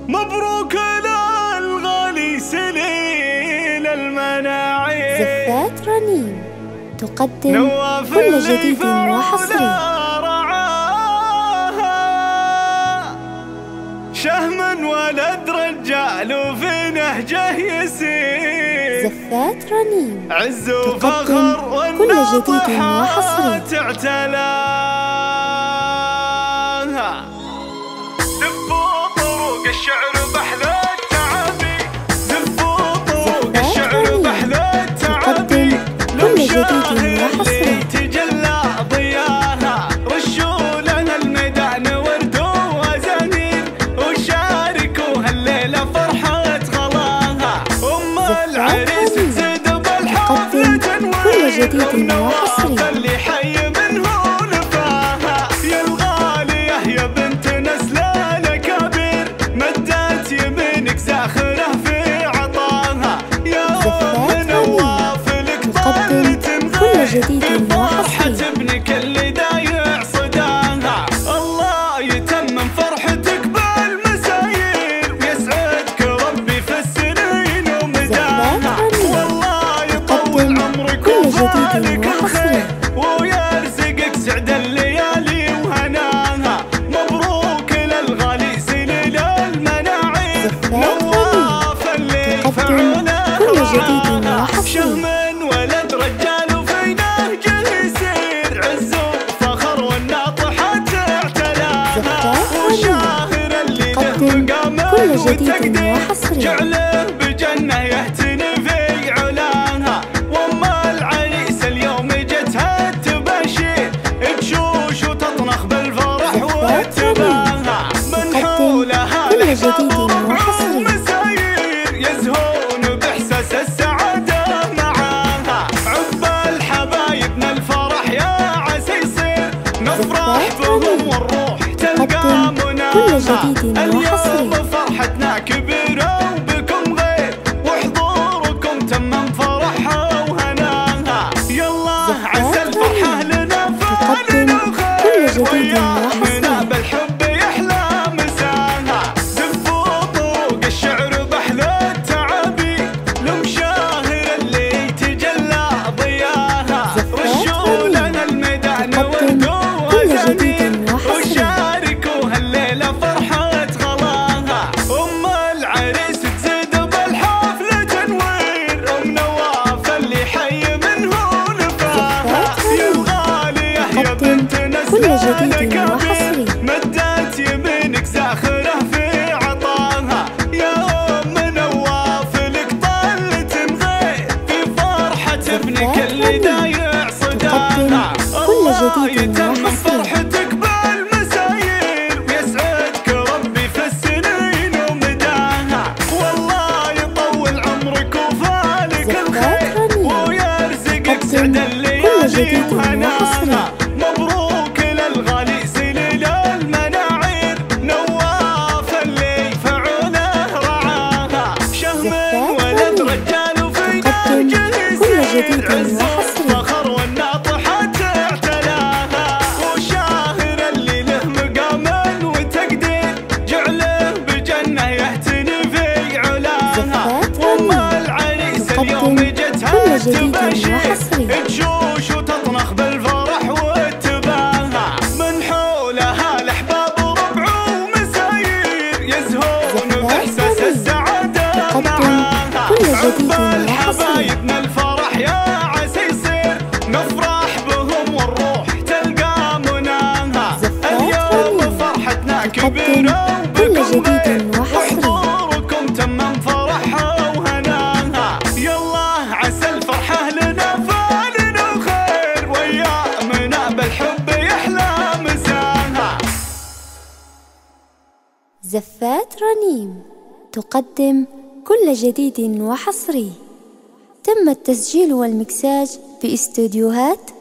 مبروك للغالي سليل المناعي. زفات رنيم تقدم كل جديد وحصري. شهم ولد رجال وفي نهجه يسير. زفات رنيم عز وفخر كل جديد وحصري. تعتلاها زفوا طرق الشعر بحلى التعابي. زفوا طرق الشعر بحلى التعابي. كل جديد وحصري. تجلى ضياها رشوا لها الميدان ورد وزنين وشاركوا هالليلة فرحة غلاها. أم العريس تزيد بالحفلة كل جديد وحصري. اللي حي منه نفاها. يا الغالية يا بنت نسل الأكابر مدت يمينك زاخرة في عطاها. يا أم نواف لك طلت كل جديد وحصري. ابنك اللي دايع صداها. الله يتمم فرحتك بالمساير ويسعدك ربي في السنين ومداها. والله يطول عمرك وفالك الخير ويرزقك سعد الليالي وهناها. مبروك للغالي سليل المناعي. نواف اللي يفعونه وحصري. شهم ولد رجال وفي نهجه يسير. عز وفخر والناطحات تعتلاها. وشاهر اللي له مقام وتقدير جعله بجنه يهتني في علاها. وام العريس اليوم جتها التباشير بشوش وتطنخ بالفرح والتباهى. من حولها جديد وحصري. مساير يزهون باحساس السعاده معاها. عقب الحبايبنا الفرح يا عسى يصير. نفرح بهم والروح تلقى مناها. اليوم فرحتنا كبيره وبكم غير وحضوركم تمم فرحها وهناها. يلا عسى الفرحه لنا فالنا وخير ويامنا بالحب يحلى مساها. زفوا طرق الشعر بحلى التعابي لمشاهر اللي تجلى ضياها. رشوا لنا الميدان ورد وزنين وشاركوا هالليلة فرحة غلاها. أم العريس تزيد بالحفلة تنوير. أم نواف اللي حي منه نفاها. يا الغالية يا بنت نسل الأكابر مدت يمينك زاخرة في عطاها. يا أم نواف لك طلت غير في فرحة ابنك اللي دايع صداها. الله يتمم فرحتك بالمساير ويسعدك ربي في السنين ومداها. والله يطول عمرك وفالك الخير ويرزقك سعد الليالي وهناها. مبروك للغالي سليل المناعير. نواف اللي يفعونه رعاها. شهم ولد رجال وفي نهجه يسير. عز وفخر والناطحات تعتلاها. وشاهر اللي له مقام وتقدير جعله بجنه يهتني في علاها. وام العريس اليوم جتها التباشير بشوش وتطنخ بالفرح والتباهى. من حولها الاحباب وربع ومساير يزهون باحساس السعاده معاها. عقب الحبايبنا الفرح يا عسى يصير. نفرح بهم والروح تلقى مناها. اليوم فرحتنا كبيره وبكم غير وحضوركم تمم فرحها وهناها. يلا عسى الفرحه لنا فالنا وخير ويامنا بالحب يحلى مساها. زفات رنيم تقدم كل جديد وحصري. تم التسجيل والمكساج باستوديوهات